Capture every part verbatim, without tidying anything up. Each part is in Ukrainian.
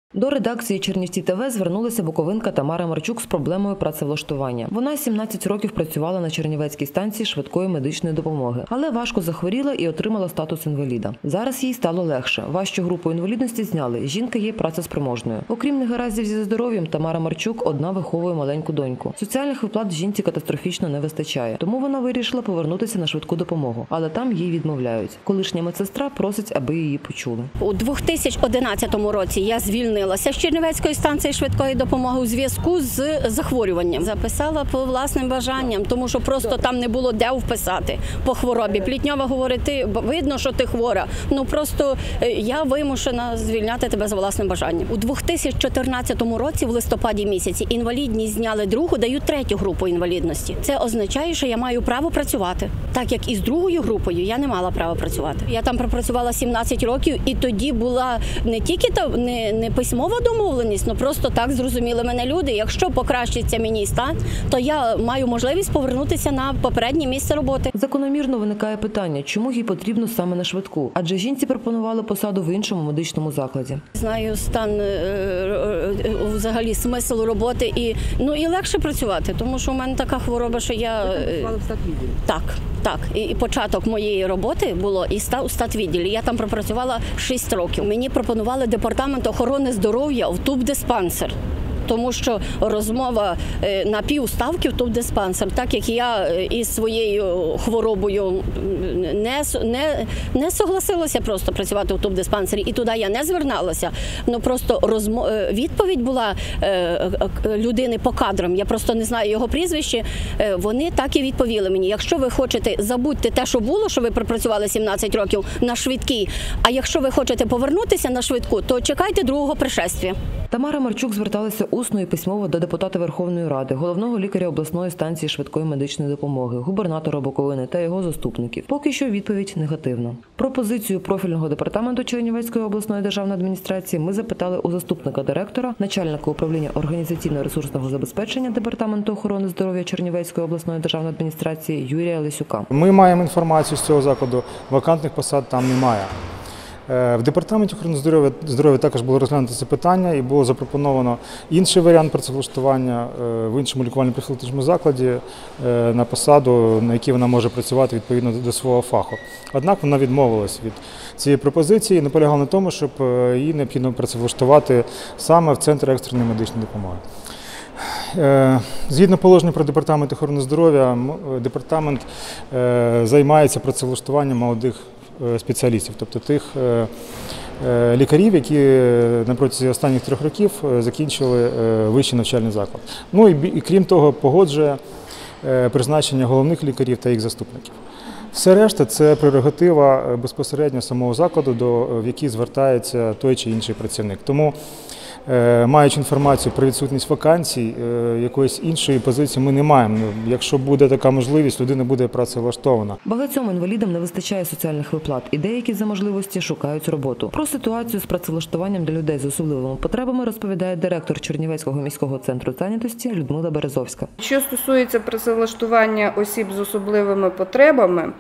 До редакції Чернівці ТВ звернулася буковинка Тамара Марчук з проблемою працевлаштування. Вона сімнадцять років працювала на Чернівецькій станції швидкої медичної допомоги, але важко захворіла і отримала статус інваліда. Зараз їй стало легше. Важчу групу інвалідності зняли. Жінка є працеспроможною. Окрім негараздів зі здоров'ям, Тамара Марчук одна виховує маленьку доньку. Соціальних виплат жінці катастрофічно не вистачає. Тому вона вирішила повернутися на швидку допомогу. Але там їй відмовляють. Колишня медсестра просить, аби її почули. У дві тисячі одинадцятому році я звільнилася з Чернівецької станції швидкої допомоги у зв'язку з захворюванням. Записала по власним бажанням, тому що просто там не було де вписати по хворобі. Плітньова говорить, ти, видно, що ти хвора. Ну просто я вимушена звільняти тебе за власним бажанням. У дві тисячі чотирнадцятому році, в листопаді місяці, інвалідність зняли другу, дають третю групу інвалідності. Це означає, що я маю право працювати. Так як і з другою групою я не мала права працювати. Я там пропрацювала сімнадцять років, і тоді була не тільки та, не, не письмова домовленість, але просто так зрозуміли мене люди. Якщо покращиться мені стан, то я маю можливість повернутися на попереднє місце роботи. Закономірно виникає питання, чому їй потрібно саме на швидку? Адже жінці пропонували посаду в іншому медичному закладі. Знаю стан, взагалі, смисл роботи і, ну, і легше працювати, тому що у мене така хвороба, що я… Ви працювали в статвідділі? Так, так. І початок моєї роботи було і у статвідділі. Я там пропрацювала шість років. Мені пропонували департамент охорони здоров'я в тубдиспансер. Тому що розмова на півставки в тубдиспансер, так як я із своєю хворобою не, не, не согласилася просто працювати в тубдиспансері, і туди я не звернулася. Ну просто розмов... відповідь була людини по кадрам, я просто не знаю його прізвище, вони так і відповіли мені: якщо ви хочете, забудьте те, що було, що ви пропрацювали сімнадцять років на швидкій, а якщо ви хочете повернутися на швидку, то чекайте другого пришествия. Тамара Марчук зверталася усно і письмово до депутата Верховної Ради, головного лікаря обласної станції швидкої медичної допомоги, губернатора Буковини та його заступників. Поки що відповідь негативна. Про позицію профільного департаменту Чернівецької обласної державної адміністрації ми запитали у заступника директора, начальника управління організаційно-ресурсного забезпечення Департаменту охорони здоров'я Чернівецької обласної державної адміністрації Юрія Лисюка. Ми маємо інформацію з цього закладу, вакантних посад там немає. В Департаменті охорони здоров'я, здоров'я також було розглянуто це питання і було запропоновано інший варіант працевлаштування в іншому лікувально-профілактичному закладі на посаду, на якій вона може працювати відповідно до свого фаху. Однак вона відмовилась від цієї пропозиції і наполягала на тому, щоб її необхідно працевлаштувати саме в Центр екстреної медичної допомоги. Згідно положення про Департамент охорони здоров'я, департамент займається працевлаштуванням молодих спеціалістів, тобто тих лікарів, які на протязі останніх трьох років закінчили вищий навчальний заклад. Ну і, і крім того, погоджує призначення головних лікарів та їх заступників. Все решта – це прерогатива безпосередньо самого закладу, до, в який звертається той чи інший працівник. Тому, маючи інформацію про відсутність вакансій, якоїсь іншої позиції ми не маємо. Якщо буде така можливість, людина буде працевлаштована. Багатьом інвалідам не вистачає соціальних виплат, і деякі за можливості шукають роботу. Про ситуацію з працевлаштуванням для людей з особливими потребами розповідає директор Чернівецького міського центру зайнятості Людмила Березовська. Що стосується працевлаштування осіб з особливими потребами,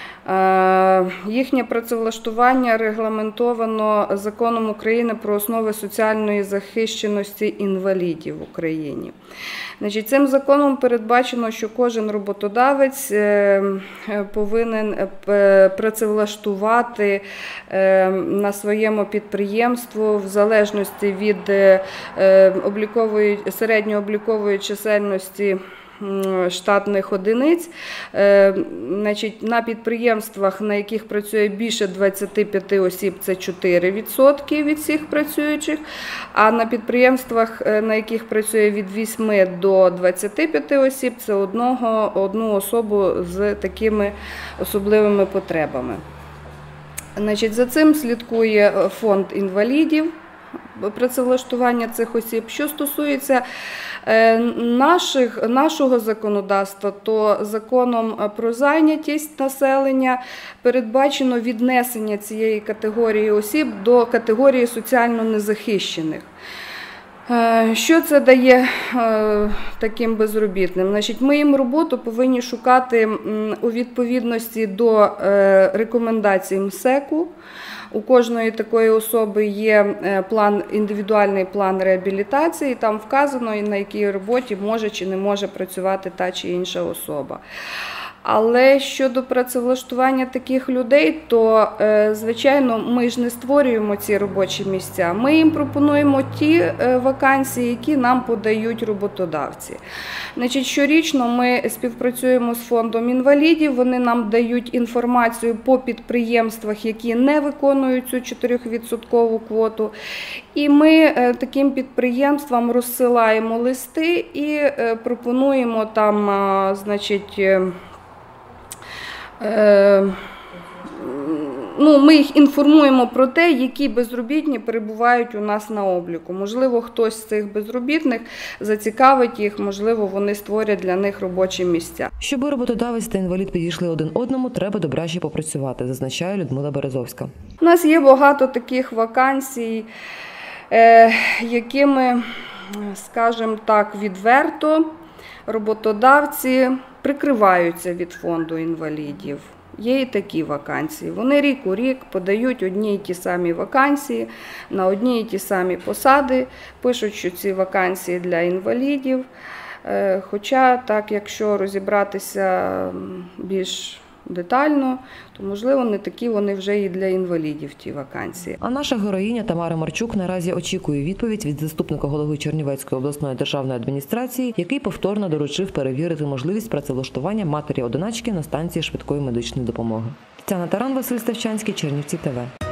їхнє працевлаштування регламентовано Законом України про основи соціальної захищеності інвалідів в Україні. Значить, цим законом передбачено, що кожен роботодавець повинен працевлаштувати на своєму підприємстві в залежності від облікової, середньооблікової чисельності штатних одиниць. Значить, на підприємствах, на яких працює більше двадцяти п'яти осіб, це чотири відсотки від всіх працюючих, а на підприємствах, на яких працює від восьми до двадцяти п'яти осіб, це одного, одну особу з такими особливими потребами. Значить, за цим слідкує фонд інвалідів, працевлаштування цих осіб. Що стосується наших, нашого законодавства, то Законом про зайнятість населення передбачено віднесення цієї категорії осіб до категорії соціально незахищених. Що це дає таким безробітним? Значить, ми їм роботу повинні шукати у відповідності до рекомендацій МСЕКу. У кожної такої особи є план, індивідуальний план реабілітації, там вказано, на якій роботі може чи не може працювати та чи інша особа. Але щодо працевлаштування таких людей, то, звичайно, ми ж не створюємо ці робочі місця. Ми їм пропонуємо ті вакансії, які нам подають роботодавці. Значить, щорічно ми співпрацюємо з фондом інвалідів, вони нам дають інформацію по підприємствах, які не виконують цю чотирьохвідсоткову квоту. І ми таким підприємствам розсилаємо листи і пропонуємо там, значить, Ну, ми їх інформуємо про те, які безробітні перебувають у нас на обліку. Можливо, хтось з цих безробітних зацікавить їх, можливо, вони створять для них робочі місця. Щоби роботодавець та інвалід підійшли один одному, треба добряче попрацювати, зазначає Людмила Березовська. У нас є багато таких вакансій, якими, скажімо так, відверто роботодавці прикриваються від фонду інвалідів. Є і такі вакансії. Вони рік у рік подають одні й ті самі вакансії на одні й ті самі посади, пишуть, що ці вакансії для інвалідів. Хоча, так, якщо розібратися більш детально, то, можливо, не такі вони вже і для інвалідів, ті вакансії. А наша героїня Тамара Марчук наразі очікує відповідь від заступника голови Чернівецької обласної державної адміністрації, який повторно доручив перевірити можливість працевлаштування матері-одиначки на станції швидкої медичної допомоги. Тетяна Таран, Василь Ставчанський, Чернівці ТВ.